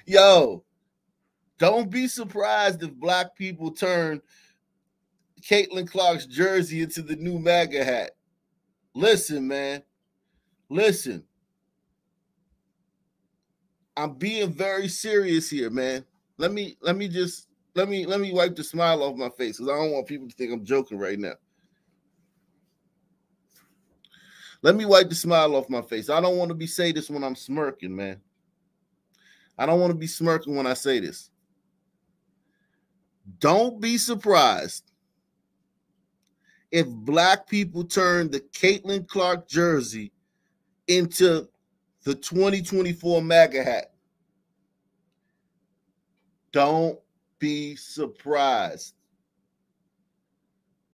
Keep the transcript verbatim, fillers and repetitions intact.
Yo, don't be surprised if black people turn Caitlin Clark's jersey into the new MAGA hat. Listen, man. Listen. I'm being very serious here, man. Let me let me just let me let me wipe the smile off my face because I don't want people to think I'm joking right now. Let me wipe the smile off my face. I don't want to be say this when I'm smirking, man. I don't want to be smirking when I say this. Don't be surprised if black people turn the Caitlin Clark jersey into the twenty twenty-four MAGA hat. Don't be surprised.